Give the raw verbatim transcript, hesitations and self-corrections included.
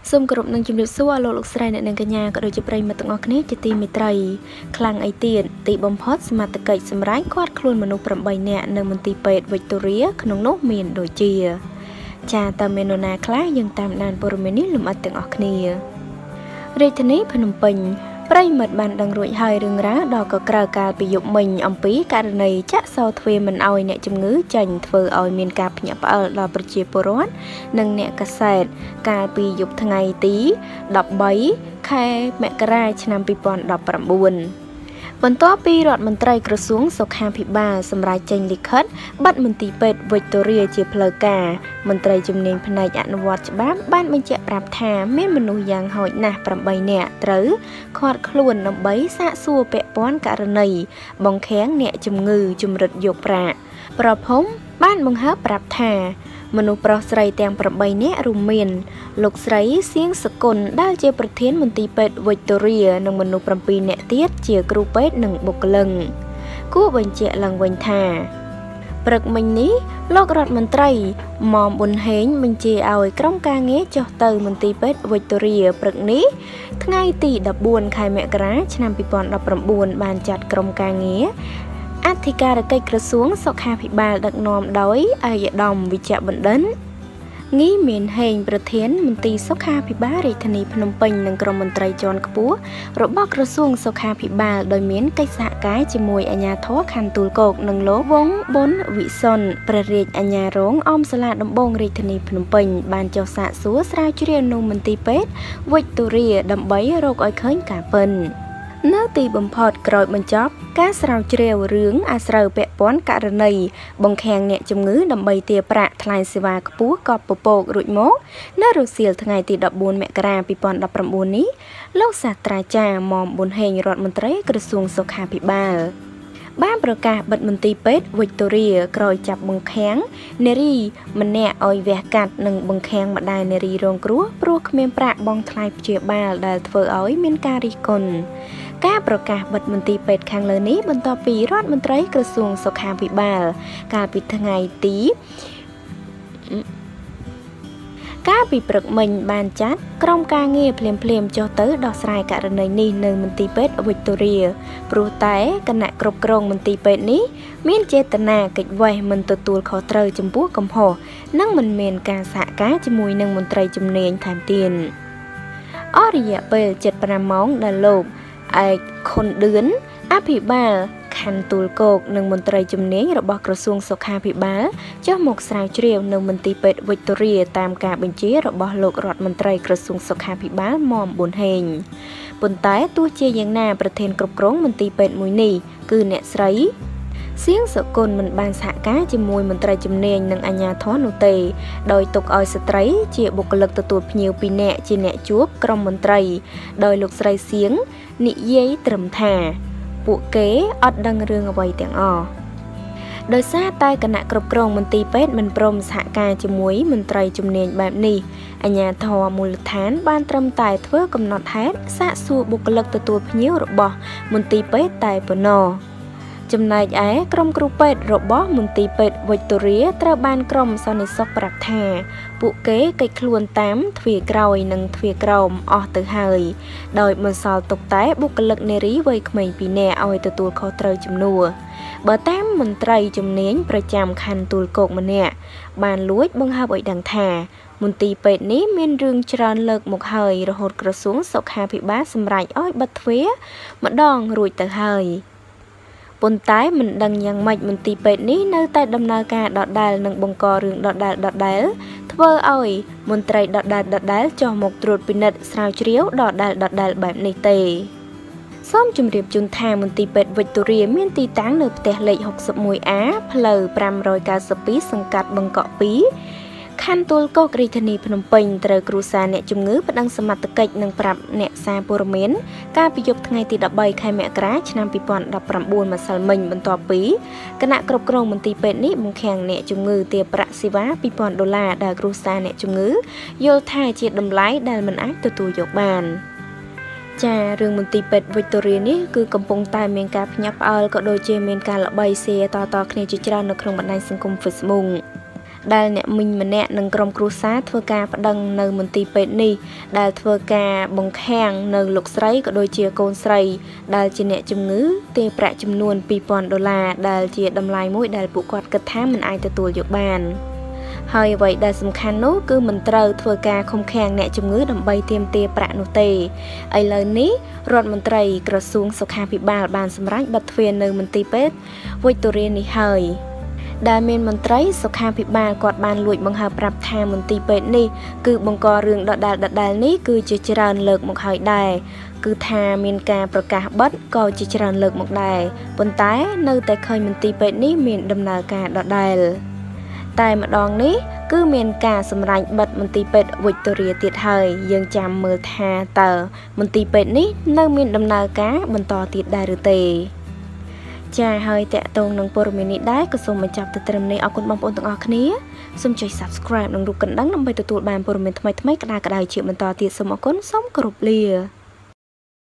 សូមគោរពនឹងជំរាបសួរលោកលោកស្រីអ្នកនាងកញ្ញាក៏ដូចជាប្រិយមិត្តទាំងអស់គ្នាជាទីមេត្រីខ្លាំងអីទៀតទីបំផុតសមត្ថកិច្ចសម្រេចឃាត់ខ្លួនមនុស្សប្រាំបីនាក់នៅមន្ទីរពេទ្យវិកតូរីក្នុងនោះមានដូចជាចាតើមាននរណាខ្លះយើងតាមដានព័ត៌មាននេះលម្អិតទាំងអស់គ្នារាជធានីភ្នំពេញប្រិយមិត្តបានដឹងរួចហើយរឿងរ៉ាវដល់ក៏ក្រៅកាលពីយប់មិញអំពីករណីចាក់សោទ្វារមិនអោយអ្នកជំងឺចាញ់ធ្វើឲ្យមានការភ្ញាក់ផ្អើលដល់ប្រជាពលរដ្ឋនិងអ្នកកាសែតកាលពីយប់ថ្ងៃទីដប់បីខែមករាឆ្នាំពីរពាន់ដប់ប្រាំបួនបន្ទាប់ពីរដ្ឋមន្ត្រីក្រសួងសុខាភិបាលសម្រាប់ចេញលិខិតបិទមន្ទីរពេទ្យវិកតូរីជាផ្លូវការមន្ត្រីជំនាញផ្នែកអនុវត្តច្បាប់បានបញ្ជាក់ប្រាប់ថាមានមនុស្សយ៉ាងហោចណាស់ប្រាំបីនាក់ត្រូវឃាត់ខ្លួនដើម្បីសាកសួរពាក់ព័ន្ធករណីបង្ខាំងអ្នកជំងឺជំរិតយកប្រាក់ប្រភពបានបង្ហើបប្រាប់ថាមនុស្សប្រុសស្រីទាំងប្រាំបីនាក់រួមមានលោកស្រីសៀងសកុនដែលជាប្រធានមន្ទីរពេទ្យវិកតូរីនិងមនុស្សប្រាំពីរនាក់ទៀតជាគ្រូពេទ្យនិងបុគ្គលិកគួរបញ្ជាក់ឡើងវិញថាព្រឹកមិញនេះលោករដ្ឋមន្ត្រីមុំប៊ុនហេងបញ្ជាឲ្យក្រុមការងារចុះទៅមន្ទីរពេទ្យវិកតូរីព្រឹកនេះថ្ងៃទីដប់បួនខែមករាឆ្នាំពីរពាន់ដប់ប្រាំបួនបានចាត់ក្រុមការងារអធិការកិច្ចក្រសួងសុខាភិបាលដឹកនាំដោយអាយដាមវិជ្ជបណ្ឌិតងីមានហេងប្រធានមន្ទីរសុខាភិបាលរាជធានីភ្នំពេញនិងក្រុមមន្ត្រីជាន់ខ្ពស់របស់ក្រសួងសុខាភិបាលដោយមានកិច្ចសហការជាមួយអាជ្ញាធរខណ្ឌទួលគោកនិងលោកវងប៊ុនវិសុនព្រះរាជអាជ្ញារងអមសាលាដំបងរាជធានីភ្នំពេញបានចុះសាកសួរស្រាវជ្រាវនៅមន្ទីរពេទ្យវិកតូរីដើម្បីរកឲ្យឃើញការពិតនៅទីបំផុតក្រោយបញ្ចប់ការស្រាវជ្រាវរឿងអាស្រូវពាក់ព័ន្ធករណីបង្ខាំងអ្នកជំងឺដើម្បីទារប្រាក់ថ្លៃសេវាខ្ពស់ក៏ពពករួចមកនៅរសៀលថ្ងៃទីដប់បួនមករាពីរពាន់ដប់ប្រាំបួននេះលោកសាស្ត្រាចារ្យមុំប៊ុនហេងរដ្ឋមន្ត្រីក្រសួងសុខាភិបាលបានប្រកាសបិទមន្ទីរពេទ្យវិកតូរីក្រោយចាប់បង្ខាំងនារីម្នាក់ឲ្យវះកាត់និងបង្ខាំងម្ដាយនារីរងគ្រោះព្រោះគ្មានប្រាក់បង់ថ្លៃព្យាបាលដែលធ្វើឲ្យមានការរិះគន់ការប្រកាសបិទមន្ទីរពេទ្យខាងលើនេះបន្ទាប់ពីរដ្ឋមន្ត្រីក្រសួងសុខាភិបាលកាលពីថ្ងៃទីកាលពីព្រឹកមិញបានចាត់ក្រុមការងារភ្លាមភ្លាមចុះទៅដោះស្រាយករណីនេះនៅមន្ទីរពេទ្យវិកតូរីព្រោះតែគណៈគ្រប់គ្រងមន្ទីរពេទ្យនេះមានចេតនាកិច្ចវេះមិនទទួលខុសត្រូវចំពោះកំហុសនិងមិនមានការសហការជាមួយនឹងមន្ត្រីជំនាញថែមទៀតអស់រយៈពេលជិតប្រាំម៉ោងដែលលោកឯកខុនឌឿនអភិបាលខណ្ឌទួលគោកនិងមន្ត្រីជំនាញរបស់ក្រសួងសុខាភិបាលចុះមកស្រាវជ្រាវនៅមន្ទីរពេទ្យវិកតូរីតាមការបញ្ជារបស់លោករដ្ឋមន្ត្រីក្រសួងសុខាភិបាលមុំប៊ុនហេងប៉ុន្តែទោះជាយ៉ាងណាប្រធានគ្រប់គ្រងមន្ទីរពេទ្យមួយនេះគឺអ្នកស្រីសៀងសកុនមិនបានសហការជាមួយមន្ត្រីជំនាញនិងអាជ្ញាធរនោះទេដោយទុកឲ្យស្ត្រីជាបុគ្គលិកទទួលភ្ញៀវពីរនាក់ជាអ្នកជួបក្រុមមន្ត្រីដោយលោកស្រីសៀងនិយាយត្រឹមថាពួកគេអត់ដឹងរឿងអ្វីទាំងអស់ដោយសារតែគណៈគ្រប់គ្រងមន្ទីរពេទ្យមិនព្រមសហការជាមួយមន្ត្រីជំនាញបែបនេះអាជ្ញាធរមូលដ្ឋានបានត្រឹមតែធ្វើកំណត់ហេតុសាកសួរបុគ្គលិកទទួលភ្ញៀវរបស់មន្ទីរពេទ្យតែប៉ុណ្ណោះចំណែកឯក្រុមគ្រូពេទ្យរបស់មន្ទីរពេទ្យវិកតូរីត្រូវបានក្រុមសន្តិសុខប្រាប់ថាពួកគេកិច្ចខ្លួនតាមទ្វារក្រោយនិងទ្វារក្រោមអស់ទៅហើយដោយបន្សល់ទុកតែបុគ្គលិកនារីវ័យក្មេងពីរនាក់ឲ្យទទួលខុសត្រូវជំនួសបើតាមមន្ត្រីជំនាញប្រចាំខណ្ឌទួលគោកម្នាក់បានលួចបង្ហើបឲ្យដឹងថាមន្ទីរពេទ្យនេះមានរឿងច្រើនលើកមកហើយរហូតក្រសួងសុខាភិបាលសម្រេចឲ្យបិទទ្វារម្ដងរួចទៅហើយប៉ុន្តែមិនដឹងយ៉ាងម៉េចមន្ទីរពេទ្យនេះនៅតែដំណើរការដដែលនិងបង្ករឿងដដែលដដែលធ្វើឲ្យមន្ត្រីដដែលដដែលចុះមកត្រួតពិនិត្យស្រាវជ្រាវដដែលដដែលបែបនេះទេសូមជម្រាបជូនថាមន្ទីរពេទ្យវិកតូរីមានទីតាំងនៅផ្ទះលេខ ហុកសិបមួយអា ផ្លូវប្រាំរយកៅសិបពីរសង្កាត់បឹងកក់ពីរខណ្ឌទួលគោករាជធានីភ្នំពេញត្រូវគ្រូសាអ្នកជំងឺប្តឹងសមត្ថកិច្ចនិងប្រាប់អ្នកសារព័ត៌មានកាលពីយប់ថ្ងៃទីដប់បីខែមករាឆ្នាំពីរពាន់ដប់ប្រាំបួនម្សិលមិញបន្ទាប់ពីគណៈគ្រប់គ្រងមន្ទីរពេទ្យនេះបង្ខាំងអ្នកជំងឺទារប្រាក់សេវាពីរពាន់ដុល្លារដែលគ្រូសាអ្នកជំងឺយល់ថាជាតម្លៃដែលមិនអាចទទួលយកបានចារឿងមន្ទីរពេទ្យវិកតូរីនេះគឺកំពុងតែមានការភ្ញាក់ផ្អើលក៏ដូចជាមានការល្បីសៀតតគ្នាជាច្រើននៅក្នុងបណ្ដាញសង្គម Facebook ដែលអ្នកមីងម្នាក់និងក្រុមគ្រួសារធ្វើការប្តឹងនៅមន្ទីរពេទ្យនេះដែលធ្វើការបង្ខាំងនៅលោកស្រីក៏ដូចជាកូនស្រីដែលជាអ្នកជំងឺទារប្រាក់ចំនួនពីរពាន់ដុល្លារដែលជាតម្លៃមួយដែលពួកគាត់គិតថាមិនអាចទទួលយកបានហើយអ្វីដែលសំខាន់នោះគឺមិនត្រូវធ្វើការឃុំឃាំងអ្នកជំងឺដើម្បីទាមទារប្រាក់នោះទេឥឡូវនេះរដ្ឋមន្ត្រីក្រសួងសុខាភិបាលបានសម្រេចបិទទ្វារនៅមន្ទីរពេទ្យ Victoria នេះហើយដែលមានមន្ត្រីសុខាភិបាលគាត់បានលួចបង្ហើបប្រាប់ថាមន្ទីរពេទ្យនេះគឺបង្ករឿងដដែលដដែលនេះគឺជាច្រើនលើកមកហើយដែរគឺថាមានការប្រកាសបិទក៏ជាច្រើនលើកមកដែរប៉ុន្តែនៅតែឃើញមន្ទីរពេទ្យនេះមានដំណើរការដដែលតែម្ដងនេះគឺមានការសម្រេចបិទមន្ទីរពេទ្យ Victoria ទៀតហើយយើងចាំមើលថាតើមន្ទីរពេទ្យនេះនៅមានដំណើរការបន្តទៀតដែរឬទេចាហើយតកតងនឹងព័ត៌មាននេះដែរក៏សូមបញ្ចប់ទៅត្រឹមនេះអរគុណបងប្អូនទាំងអស់គ្នាសូមចុច Subscribe និងរូបកណ្ដឹងដើម្បីទទួលបានព័ត៌មានថ្មីៗក្តៅៗជាបន្តទៀតសូមអរគុណសូមគោរពលា